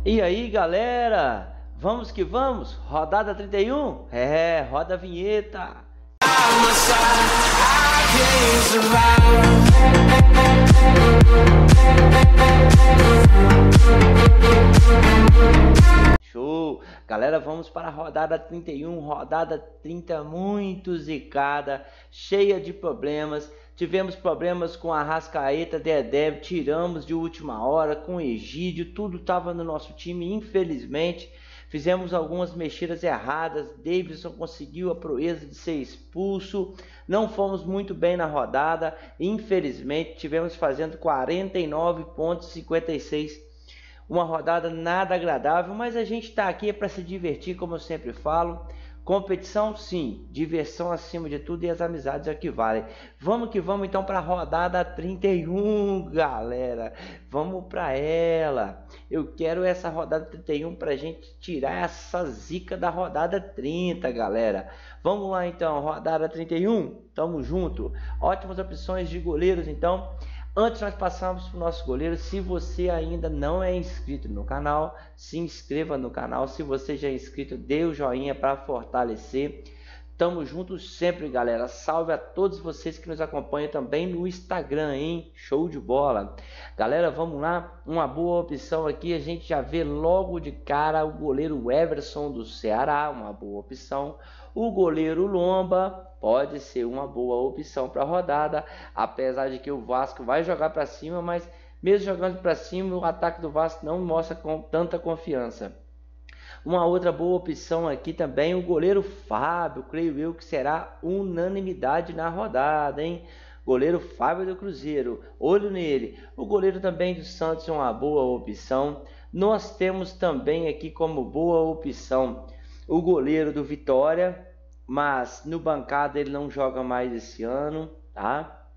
E aí, galera? Vamos que vamos? Rodada 31? Roda a vinheta. Show! Galera, vamos para a rodada 31, rodada 30 muito zicada, cheia de problemas. Tivemos problemas com a Arrascaeta, Dedé, tiramos de última hora, com Egídio, tudo estava no nosso time, infelizmente. Fizemos algumas mexidas erradas, Davidson conseguiu a proeza de ser expulso, não fomos muito bem na rodada, infelizmente tivemos fazendo 49,56. Uma rodada nada agradável, mas a gente está aqui para se divertir, como eu sempre falo. Competição sim, diversão acima de tudo e as amizades é que valem. Vamos que vamos então para a rodada 31, galera. Vamos para ela. Eu quero essa rodada 31 para a gente tirar essa zica da rodada 30, galera. Vamos lá então, rodada 31, tamo junto. Ótimas opções de goleiros então. Antes nós passamos para o nosso goleiro, se você ainda não é inscrito no canal, se inscreva no canal. Se você já é inscrito, dê o joinha para fortalecer. Tamo juntos sempre, galera. Salve a todos vocês que nos acompanham também no Instagram, hein? Show de bola. Galera, vamos lá. Uma boa opção aqui, a gente já vê logo de cara o goleiro Everson do Ceará, uma boa opção. O goleiro Lomba pode ser uma boa opção para a rodada, apesar de que o Vasco vai jogar para cima, mas mesmo jogando para cima, o ataque do Vasco não mostra com tanta confiança. Uma outra boa opção aqui também, o goleiro Fábio, creio eu que será unanimidade na rodada, hein? Goleiro Fábio do Cruzeiro, olho nele. O goleiro também do Santos é uma boa opção. Nós temos também aqui como boa opção o goleiro do Vitória, mas no bancada ele não joga mais esse ano, tá?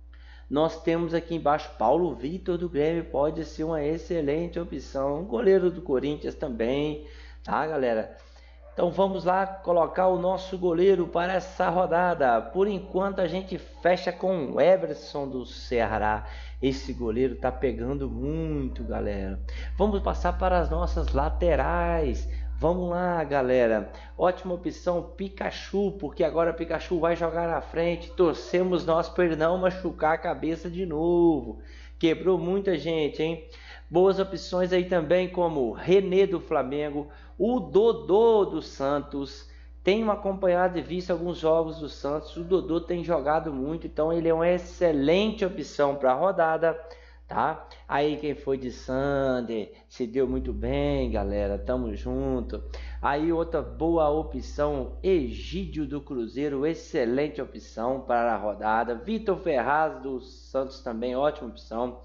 Nós temos aqui embaixo Paulo Vitor do Grêmio, pode ser uma excelente opção. O goleiro do Corinthians também, tá, galera? Então vamos lá colocar o nosso goleiro para essa rodada. Por enquanto a gente fecha com o Everson do Ceará. Esse goleiro tá pegando muito, galera. Vamos passar para as nossas laterais. Vamos lá, galera. Ótima opção Pikachu, porque agora Pikachu vai jogar na frente. Torcemos nós para ele não machucar a cabeça de novo. Quebrou muita gente, hein? Boas opções aí também como René do Flamengo, o Dodô do Santos. Tenho acompanhado e visto alguns jogos do Santos. O Dodô tem jogado muito, então ele é uma excelente opção para a rodada, tá? Aí quem foi de Sander se deu muito bem, galera, tamo junto. Aí outra boa opção, Egídio do Cruzeiro, excelente opção para a rodada. Vitor Ferraz do Santos também, ótima opção.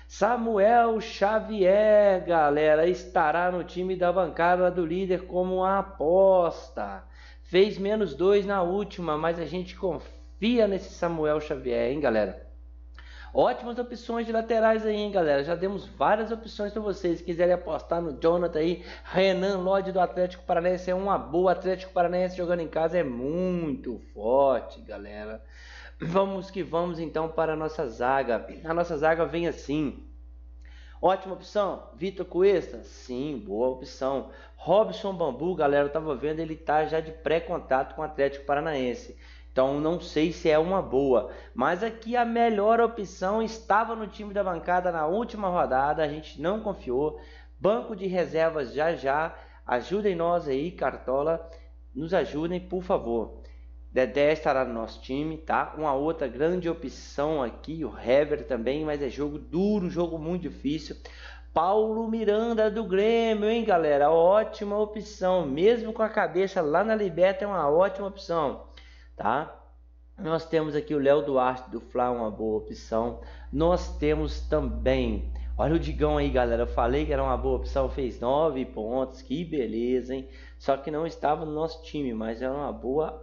Samuel Xavier, galera, estará no time da bancada do líder como uma aposta. Fez -2 na última, mas a gente confia nesse Samuel Xavier, hein, galera? Ótimas opções de laterais aí, hein, galera? Já demos várias opções para vocês. Se quiserem apostar no Jonathan aí, Renan Lodge do Atlético Paranaense é uma boa. Atlético Paranaense jogando em casa é muito forte, galera. Vamos que vamos então para a nossa zaga. A nossa zaga vem assim. Ótima opção, Vitor Cuesta, sim, boa opção. Robson Bambu, galera, eu tava vendo, ele tá já de pré-contato com o Atlético Paranaense. Então não sei se é uma boa, mas aqui a melhor opção estava no time da bancada na última rodada, a gente não confiou. Banco de reservas já, ajudem nós aí, Cartola, nos ajudem por favor. Dedé estará no nosso time, tá? Uma outra grande opção aqui, o Hever também, mas é jogo duro, jogo muito difícil. Paulo Miranda do Grêmio, hein, galera? Ótima opção, mesmo com a cabeça lá na Liberta é uma ótima opção, tá? Nós temos aqui o Léo Duarte do Fla, uma boa opção. Nós temos também, olha o Digão aí, galera, eu falei que era uma boa opção, fez 9 pontos, que beleza, hein? Só que não estava no nosso time, mas é uma boa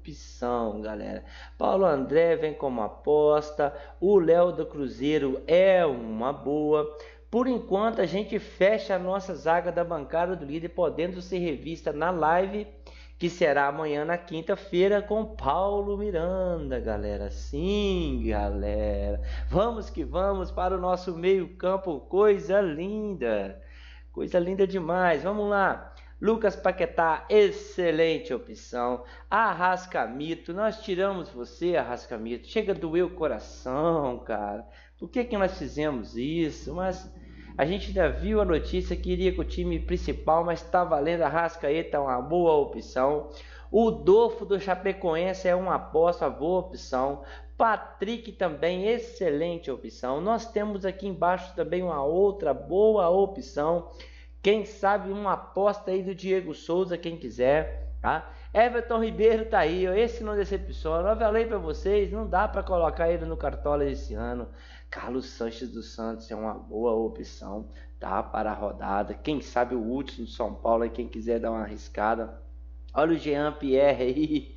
opção, galera. Paulo André vem como aposta, o Léo do Cruzeiro é uma boa. Por enquanto a gente fecha a nossa zaga da bancada do líder, podendo ser revista na live, que será amanhã na quinta-feira com Paulo Miranda, galera. Sim, galera. Vamos que vamos para o nosso meio campo, coisa linda. Coisa linda demais. Vamos lá. Lucas Paquetá, excelente opção. Arrascaeta, nós tiramos você, Arrascaeta. Chega a doer o coração, cara. Por que que nós fizemos isso? Mas a gente já viu a notícia que iria com o time principal, mas está valendo. Arrascaeta é uma boa opção. O Dolfo do Chapecoense é uma aposta, boa opção. Patrick também, excelente opção. Nós temos aqui embaixo também uma outra boa opção. Quem sabe uma aposta aí do Diego Souza, quem quiser, tá? Everton Ribeiro tá aí, ó, esse não decepciona. Eu falei para vocês, não dá para colocar ele no Cartola esse ano. Carlos Sanches dos Santos é uma boa opção, tá? Para a rodada. Quem sabe o Hudson do São Paulo, aí, quem quiser dar uma arriscada. Olha o Jean Pierre aí,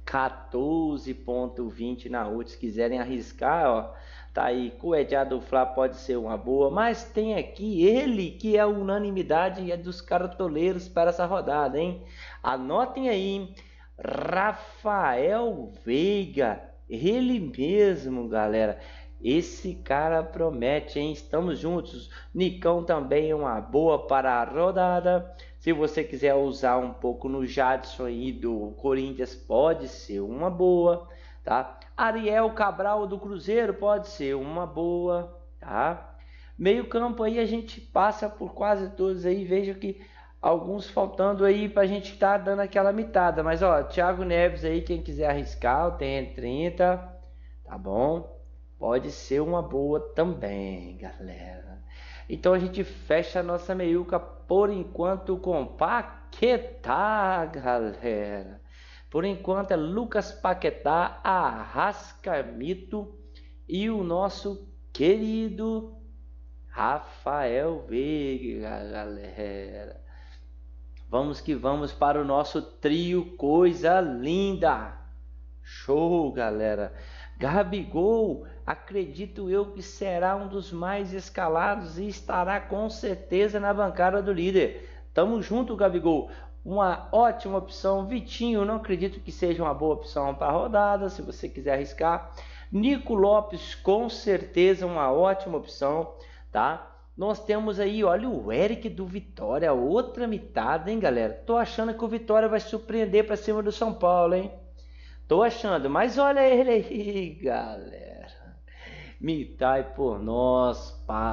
14,20 na Hudson. Se quiserem arriscar, ó, tá aí. Coedjá do Fla pode ser uma boa, mas tem aqui ele que é a unanimidade é dos cartoleiros para essa rodada, hein? Anotem aí, Rafael Veiga, ele mesmo, galera. Esse cara promete, hein? Estamos juntos. Nicão também é uma boa para a rodada. Se você quiser usar um pouco no Jadson aí do Corinthians, pode ser uma boa, tá? Ariel Cabral do Cruzeiro pode ser uma boa, tá? Meio campo aí a gente passa por quase todos aí. Vejo que alguns faltando aí pra gente estar dando aquela mitada. Mas ó, Thiago Neves aí, quem quiser arriscar, o TN30, tá bom? Pode ser uma boa também, galera. Então a gente fecha a nossa meiuca por enquanto com Paquetá, galera. Por enquanto é Lucas Paquetá, Arrascaeta e o nosso querido Rafael Veiga, galera. Vamos que vamos para o nosso trio, coisa linda. Show, galera. Gabigol, acredito eu que será um dos mais escalados e estará com certeza na bancada do líder. Tamo junto, Gabigol. Uma ótima opção. Vitinho, não acredito que seja uma boa opção para a rodada, se você quiser arriscar. Nico Lopes, com certeza uma ótima opção, tá? Nós temos aí, olha o Eric do Vitória, outra mitada, hein, galera? Tô achando que o Vitória vai surpreender para cima do São Paulo, hein? Tô achando, mas olha ele aí, galera. Mitai por nós,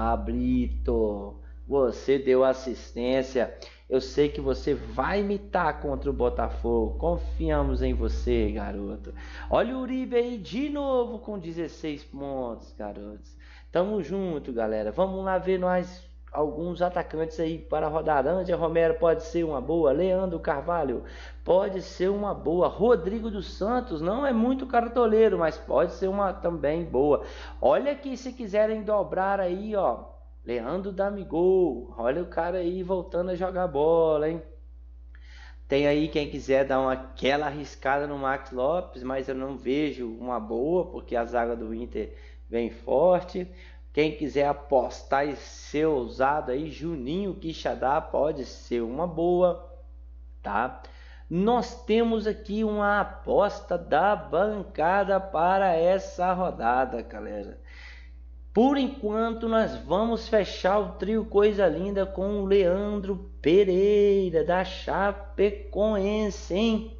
Pablito. Você deu assistência. Eu sei que você vai mitar contra o Botafogo. Confiamos em você, garoto. Olha o Uribe aí de novo com 16 pontos, garotos. Tamo junto, galera. Vamos lá ver nós alguns atacantes aí para a rodada. André Romero pode ser uma boa. Leandro Carvalho pode ser uma boa. Rodrigo dos Santos não é muito cartoleiro, mas pode ser uma também boa. Olha aqui, se quiserem dobrar aí, ó, Leandro Damigol, olha o cara aí voltando a jogar bola, hein? Tem aí quem quiser dar aquela arriscada no Max Lopes, mas eu não vejo uma boa, porque a zaga do Inter vem forte. Quem quiser apostar e ser ousado aí, Juninho Quixadá pode ser uma boa, tá? Nós temos aqui uma aposta da bancada para essa rodada, galera. Por enquanto, nós vamos fechar o trio Coisa Linda com o Leandro Pereira, da Chapecoense, hein?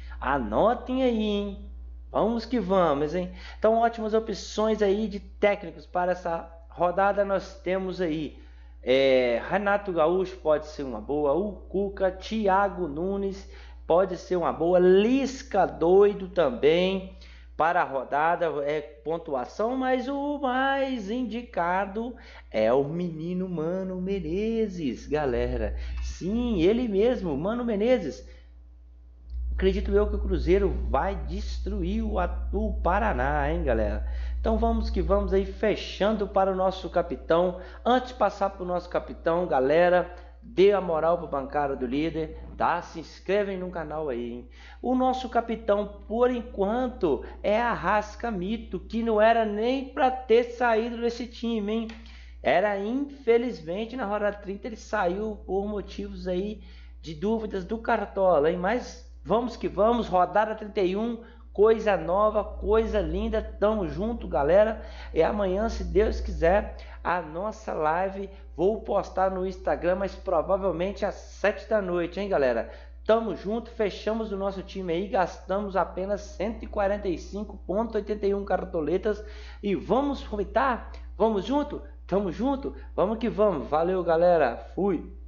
Anotem aí, hein? Vamos que vamos, hein? Então, ótimas opções aí de técnicos para essa rodada. Nós temos aí Renato Gaúcho pode ser uma boa, o Cuca, Thiago Nunes pode ser uma boa, Lisca doido também para a rodada, é pontuação, mas o mais indicado é o menino Mano Menezes, galera. Sim, ele mesmo, Mano Menezes. Acredito eu que o Cruzeiro vai destruir o Paraná, hein, galera? Então vamos que vamos aí, fechando para o nosso capitão. Antes de passar para o nosso capitão, galera, dê a moral para a bancada do líder, tá? Se inscrevem no canal aí, hein? O nosso capitão, por enquanto, é Arrascaeta, que não era nem para ter saído desse time, hein? Era, infelizmente, na rodada 30 ele saiu por motivos aí de dúvidas do Cartola, hein? Mas vamos que vamos, rodada 31, coisa nova, coisa linda. Tamo junto, galera. E amanhã, se Deus quiser, a nossa live vou postar no Instagram, mas provavelmente às 7 da noite, hein, galera? Tamo junto, fechamos o nosso time aí, gastamos apenas 145,81 cartoletas e vamos aproveitar? Vamos junto? Tamo junto? Vamos que vamos. Valeu, galera. Fui.